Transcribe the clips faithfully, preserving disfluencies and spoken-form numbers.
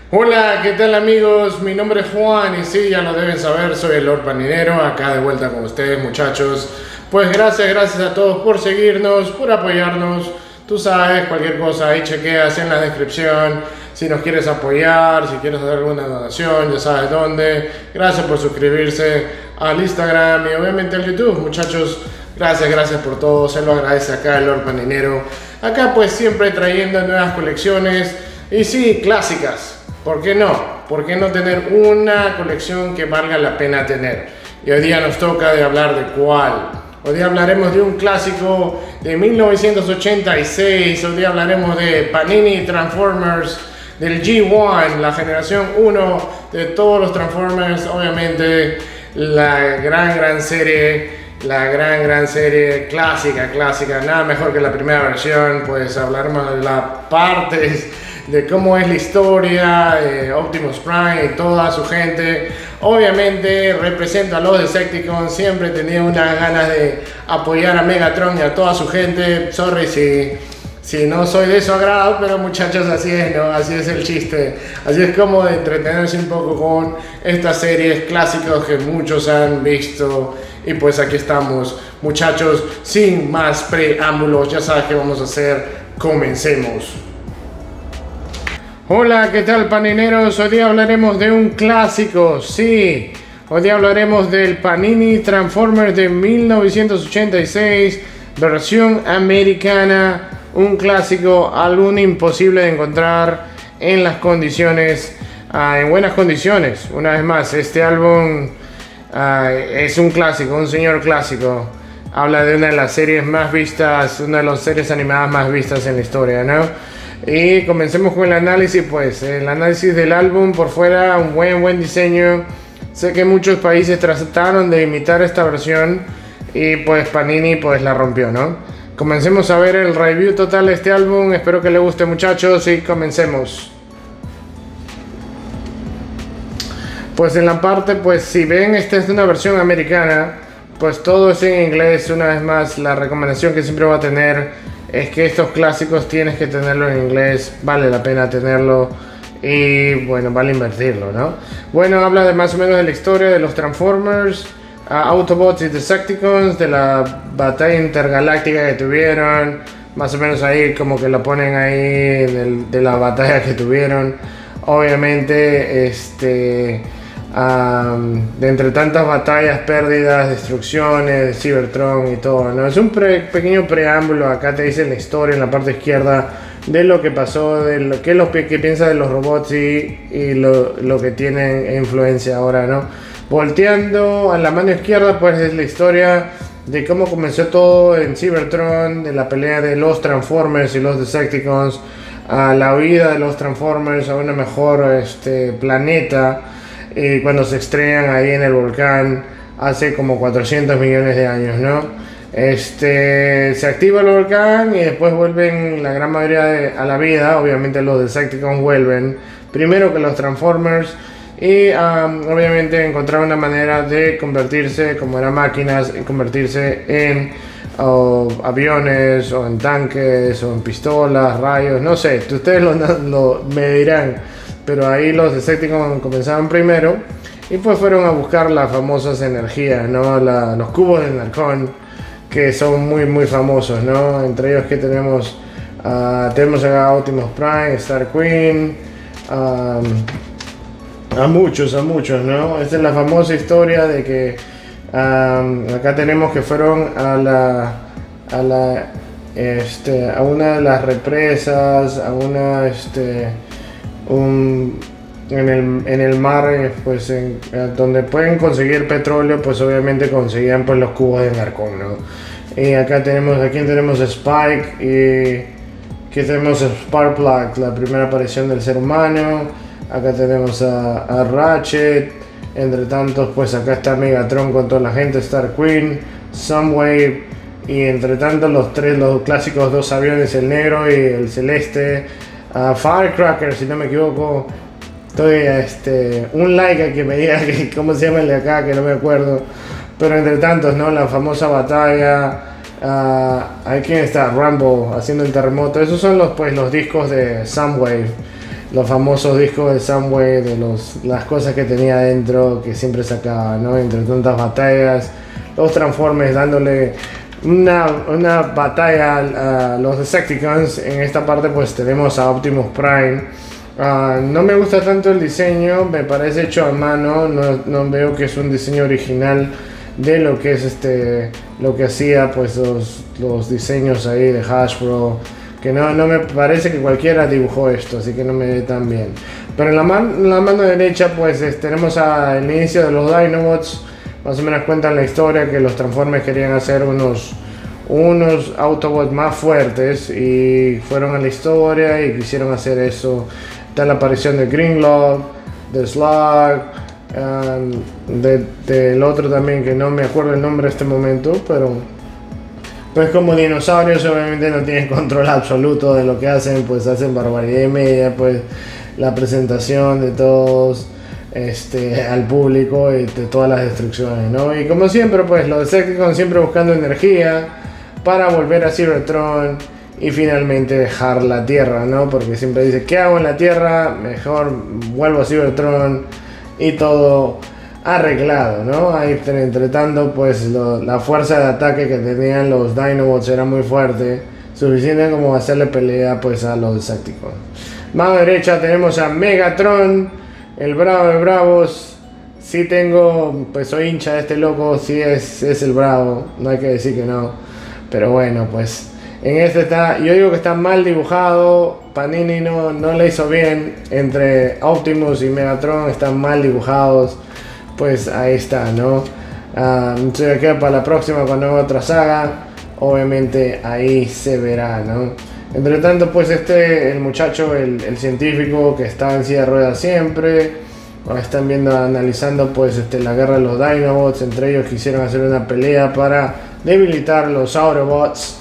Hola, ¿qué tal amigos? Mi nombre es Juan y sí, ya lo deben saber, soy el Lord Paninero, acá de vuelta con ustedes muchachos. Pues gracias, gracias a todos por seguirnos, por apoyarnos. Tú sabes, cualquier cosa ahí chequeas en la descripción. Si nos quieres apoyar, si quieres hacer alguna donación, ya sabes dónde. Gracias por suscribirse al Instagram y obviamente al YouTube, muchachos. Gracias, gracias por todo, se lo agradece acá el Lord Paninero. Acá pues siempre trayendo nuevas colecciones y sí, clásicas. ¿Por qué no? ¿Por qué no tener una colección que valga la pena tener? Y hoy día nos toca de hablar de cuál. Hoy día hablaremos de un clásico de mil novecientos ochenta y seis. Hoy día hablaremos de Panini Transformers del G uno, la generación uno de todos los Transformers. Obviamente la gran, gran serie, la gran, gran serie clásica, clásica. Nada mejor que la primera versión. Pues hablaremos de las partes, de cómo es la historia, eh, Optimus Prime y toda su gente. Obviamente representa a los Decepticons, siempre he tenido unas ganas de apoyar a Megatron y a toda su gente. Sorry si, si no soy de su agrado, pero muchachos, así es, ¿no? Así es el chiste. Así es como de entretenerse un poco con estas series clásicas que muchos han visto. Y pues aquí estamos, muchachos, sin más preámbulos, ya sabes qué vamos a hacer, comencemos. Hola, ¿qué tal panineros? Hoy día hablaremos de un clásico, sí. Hoy día hablaremos del Panini Transformers de mil novecientos ochenta y seis, versión americana. Un clásico, algo imposible de encontrar en las condiciones, uh, en buenas condiciones. Una vez más, este álbum uh, es un clásico, un señor clásico. Habla de una de las series más vistas, una de las series animadas más vistas en la historia, ¿no? Y comencemos con el análisis. Pues el análisis del álbum. Por fuera, un buen buen diseño. Sé que muchos países trataron de imitar esta versión y pues Panini pues la rompió, ¿no? Comencemos a ver el review total de este álbum. Espero que les guste, muchachos, y comencemos. Pues en la parte, pues si ven, esta es una versión americana, pues todo es en inglés. Una vez más, la recomendación que siempre voy a tener es que estos clásicos tienes que tenerlo en inglés, vale la pena tenerlo y bueno, vale invertirlo, ¿no? Bueno, habla de más o menos de la historia de los Transformers, uh, Autobots y Decepticons, de la batalla intergaláctica que tuvieron, más o menos ahí como que lo ponen ahí de, de la batalla que tuvieron. Obviamente, este... Um, de entre tantas batallas, pérdidas, destrucciones, Cybertron y todo, ¿no? Es un pre pequeño preámbulo. Acá te dicen la historia en la parte izquierda de lo que pasó, de lo que, lo que piensa de los robots y, y lo, lo que tienen influencia ahora, ¿no? Volteando a la mano izquierda, pues es la historia de cómo comenzó todo en Cybertron, de la pelea de los Transformers y los Decepticons, a la huida de los Transformers a una mejor este, planeta. Y cuando se estrellan ahí en el volcán hace como cuatrocientos millones de años, ¿no? Este, se activa el volcán y después vuelven la gran mayoría de, a la vida. Obviamente los Decepticons vuelven primero que los Transformers y um, obviamente encontrar una manera de convertirse, como eran máquinas, y convertirse en oh, aviones o en tanques o en pistolas, rayos, no sé, ustedes lo, lo me dirán. Pero ahí los Decepticons comenzaban primero y pues fueron a buscar las famosas energías, ¿no? La, los cubos de Narcón, que son muy muy famosos, ¿no? Entre ellos que tenemos, uh, tenemos acá Optimus Prime, Star Queen, um, a muchos, a muchos, ¿no? Esta es la famosa historia de que um, acá tenemos que fueron a la, a la, este, a una de las represas, a una, este... Un, en, el, en el mar, pues en, donde pueden conseguir petróleo, pues obviamente conseguían pues los cubos de Narcón, ¿no? Y acá tenemos, aquí tenemos a Spike y aquí tenemos a Sparkplug, la primera aparición del ser humano. Acá tenemos a, a Ratchet, entre tantos pues acá está Megatron con toda la gente, Star Queen, Soundwave y entre tantos los tres, los clásicos dos aviones, el negro y el celeste. Uh, Firecracker, si no me equivoco. Estoy este, un like a que me diga que, cómo se llama el de acá, que no me acuerdo. Pero entre tantos, ¿no? La famosa batalla. Uh, ¿Ahí quién está? Rambo haciendo el terremoto. Esos son los, pues, los discos de Soundwave. los famosos discos de Soundwave, de los, las cosas que tenía adentro, que siempre sacaba, ¿no? Entre tantas batallas, los Transformers dándole una, una batalla a los Decepticons. En esta parte pues tenemos a Optimus Prime. Uh, no me gusta tanto el diseño, me parece hecho a mano, no, no veo que es un diseño original de lo que es este, lo que hacía pues los, los diseños ahí de Hasbro, que no, no me parece que cualquiera dibujó esto, así que no me ve tan bien. Pero en la, man, en la mano derecha pues es, tenemos al inicio de los Dinobots. Más o menos cuentan la historia que los Transformers querían hacer unos, unos Autobots más fuertes y fueron a la historia y quisieron hacer eso. Está la aparición de Grimlock, de Slug, um, de, del otro también que no me acuerdo el nombre en este momento, pero pues como dinosaurios obviamente no tienen control absoluto de lo que hacen, pues hacen barbaridad y media, pues la presentación de todos este, al público y de todas las destrucciones, ¿no? Y como siempre, pues los Decepticons siempre buscando energía para volver a Cybertron y finalmente dejar la Tierra, ¿no? Porque siempre dice, ¿qué hago en la Tierra? Mejor vuelvo a Cybertron y todo arreglado, ¿no? Ahí entre tanto, pues lo, la fuerza de ataque que tenían los Dinobots era muy fuerte, suficiente como hacerle pelea pues a los Decepticons. Mano derecha tenemos a Megatron, el bravo de bravos. Sí tengo, pues soy hincha de este loco, sí es, es el bravo, no hay que decir que no. Pero bueno, pues en este está, yo digo que está mal dibujado, Panini no, no le hizo bien, entre Optimus y Megatron están mal dibujados, pues ahí está, ¿no? Uh, se queda para la próxima cuando haga otra saga, obviamente ahí se verá, ¿no? Entre tanto, pues este, el muchacho, el, el científico que está en silla de ruedas siempre, están viendo, analizando pues este, la guerra de los Dinobots. Entre ellos quisieron hacer una pelea para debilitar los Autobots,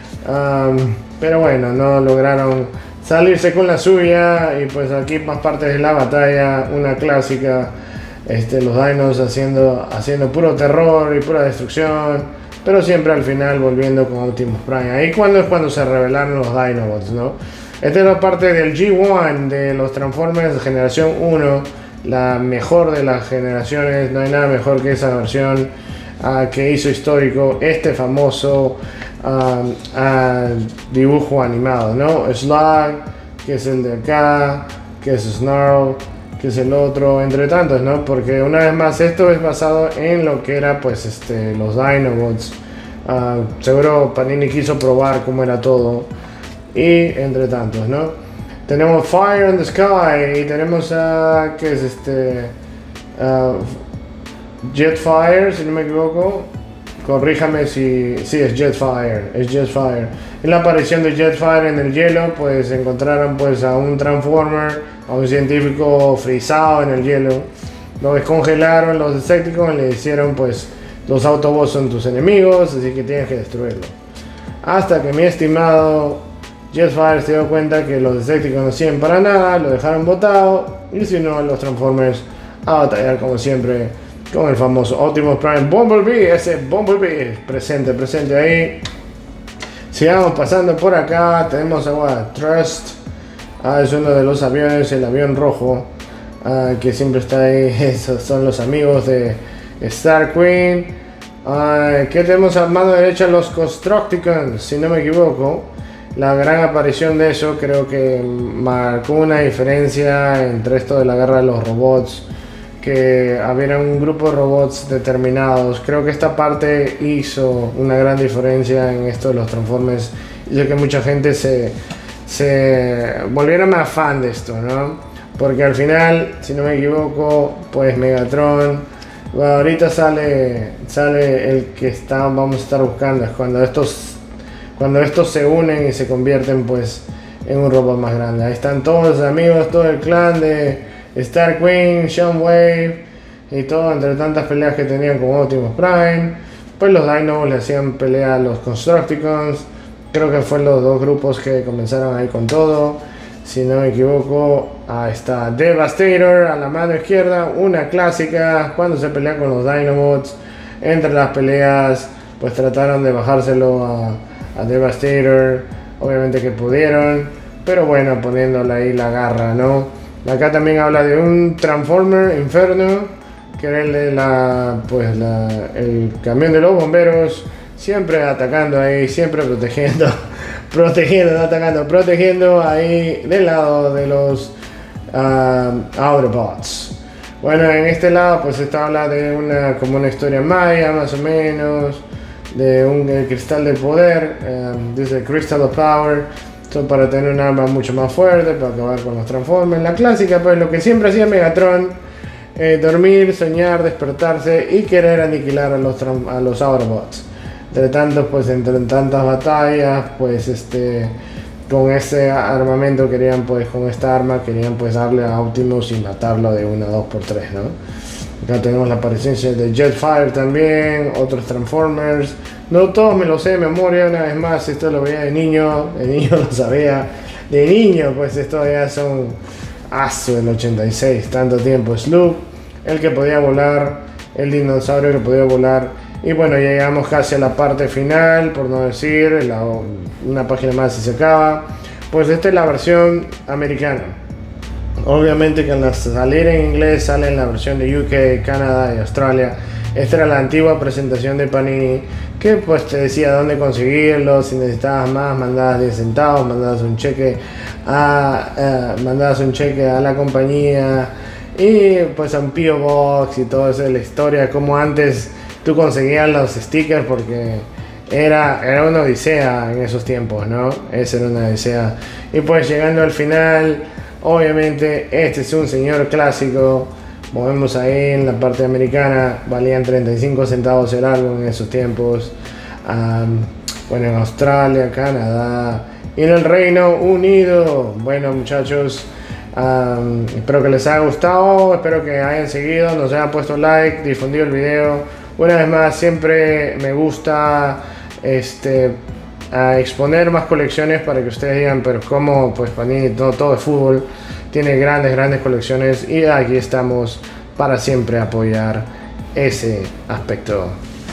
um, pero bueno, no lograron salirse con la suya. Y pues aquí más partes de la batalla, una clásica, este, los Dinos haciendo, haciendo puro terror y pura destrucción, pero siempre al final volviendo con Optimus Prime. Ahí cuando es cuando se revelaron los Dinobots, ¿no? Esta es la parte del G uno de los Transformers de generación uno, la mejor de las generaciones. No hay nada mejor que esa versión uh, que hizo histórico este famoso uh, uh, dibujo animado, ¿no? Slug, que es el de acá, que es Snarl, que es el otro, entre tantos, ¿no? Porque una vez más esto es basado en lo que era pues este, los Dinobots. Uh, seguro Panini quiso probar cómo era todo, y entre tantos, ¿no? Tenemos Fire in the Sky y tenemos a uh, que es este uh, Jetfire, si no me equivoco. Corríjame si sí, es Jetfire, es Jetfire. En la aparición de Jetfire en el hielo, pues encontraron pues a un Transformer, a un científico frisado en el hielo. Lo descongelaron los Decepticons y le hicieron pues los Autobots son tus enemigos, así que tienes que destruirlo. Hasta que mi estimado Jetfire se dio cuenta que los Decepticons no sirven para nada, lo dejaron botado y si no los Transformers a batallar como siempre con el famoso Optimus Prime Bumblebee. Ese Bumblebee presente, presente ahí. Sigamos pasando por acá. Tenemos a Trust. Ah, es uno de los aviones, el avión rojo, ah, que siempre está ahí. Esos son los amigos de Star Queen. Ah, que tenemos a mano derecha los Constructicons, si no me equivoco. La gran aparición de eso creo que marcó una diferencia entre esto de la guerra de los robots, que había un grupo de robots determinados. Creo que esta parte hizo una gran diferencia en esto de los Transformers, hizo que mucha gente se, se volviera más fan de esto, ¿no? Porque al final, si no me equivoco, pues Megatron, bueno, ahorita sale, sale el que está, vamos a estar buscando, es cuando estos Cuando estos se unen y se convierten pues en un robot más grande. Ahí están todos los amigos, todo el clan de Star Queen, Soundwave y todo, entre tantas peleas que tenían con Optimus Prime. Pues los Dinos le hacían pelea a los Constructicons. Creo que fueron los dos grupos que comenzaron ahí con todo, si no me equivoco. Ahí está Devastator a la mano izquierda, una clásica cuando se pelean con los Dinobots. Entre las peleas pues trataron de bajárselo a a Devastator, obviamente que pudieron, pero bueno, poniéndole ahí la garra, ¿no? Acá también habla de un Transformer Inferno, que era el de la, pues la, el camión de los bomberos, siempre atacando ahí, siempre protegiendo, protegiendo, no atacando, protegiendo ahí del lado de los uh, Autobots. Bueno, en este lado pues está habla de una, como una historia maya, más o menos, de un el cristal de poder, um, dice Crystal of Power, son para tener un arma mucho más fuerte, para acabar con los Transformers. La clásica, pues lo que siempre hacía Megatron, eh, dormir, soñar, despertarse y querer aniquilar a los, a los Autobots. Entre tanto, pues entre tantas batallas, pues este, con ese armamento querían, pues con esta arma querían pues darle a Optimus y matarlo de una, dos por tres, ¿no? Acá tenemos la presencia de Jetfire también, otros Transformers. No todos me lo sé de memoria, una vez más, esto lo veía de niño, de niño lo sabía. De niño, pues esto ya son aso del ochenta y seis, tanto tiempo. Sloop, el que podía volar, el dinosaurio que podía volar. Y bueno, ya llegamos casi a la parte final, por no decir, la, una página más y se acaba. Pues esta es la versión americana. Obviamente que al salir en inglés sale en la versión de U K, Canadá y Australia. Esta era la antigua presentación de Panini, que pues te decía dónde conseguirlo, si necesitabas más, mandabas diez centavos, mandabas un cheque a, uh, mandabas un cheque a la compañía y pues a un P O Box y todo eso de la historia, como antes tú conseguías los stickers, porque era, era una odisea en esos tiempos, ¿no? Esa era una odisea. Y pues llegando al final, obviamente este es un señor clásico. Movemos ahí en la parte americana, valían treinta y cinco centavos el álbum en esos tiempos. Um, bueno, en Australia, Canadá y en el Reino Unido. Bueno, muchachos, um, espero que les haya gustado, espero que hayan seguido, nos hayan puesto like, difundido el video. Una vez más, siempre me gusta este, a exponer más colecciones para que ustedes digan, pero cómo, pues Panini, todo, todo es fútbol. Tiene grandes, grandes colecciones y aquí estamos para siempre apoyar ese aspecto.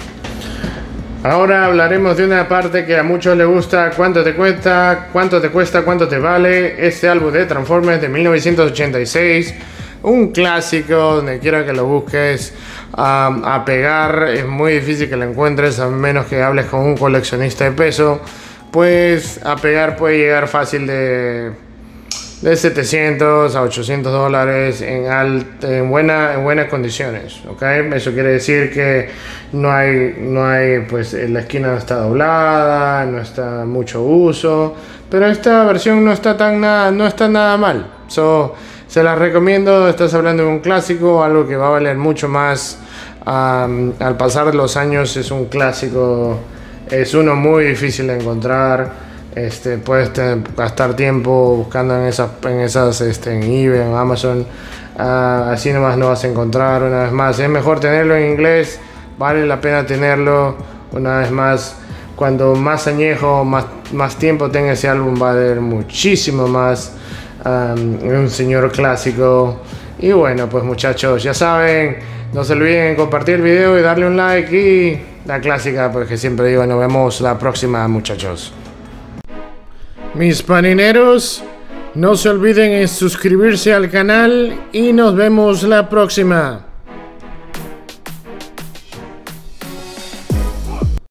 Ahora hablaremos de una parte que a muchos les gusta. ¿Cuánto te cuesta? ¿Cuánto te cuesta? ¿Cuánto te vale? Este álbum de Transformers de mil novecientos ochenta y seis. Un clásico, donde quiera que lo busques. Um, a pegar es muy difícil que lo encuentres, a menos que hables con un coleccionista de peso. Pues a pegar puede llegar fácil de... de setecientos a ochocientos dólares en, alt, en, buena, en buenas condiciones, ¿okay? Eso quiere decir que no hay, no hay, pues la esquina no está doblada, no está mucho uso, pero esta versión no está tan nada, no está nada mal. So, se las recomiendo. Estás hablando de un clásico, algo que va a valer mucho más um, al pasar de los años. Es un clásico, es uno muy difícil de encontrar. Este, puedes te, gastar tiempo buscando en esas, en esas este, en eBay, en Amazon. Uh, así nomás no vas a encontrar. Una vez más, es mejor tenerlo en inglés, vale la pena tenerlo. Una vez más, cuando más añejo, más, más tiempo tenga ese álbum, va a valer muchísimo más. Um, un señor clásico. Y bueno, pues muchachos, ya saben, no se olviden compartir el video y darle un like. Y la clásica, pues que siempre digo, nos vemos la próxima, muchachos. Mis panineros, no se olviden en suscribirse al canal y nos vemos la próxima.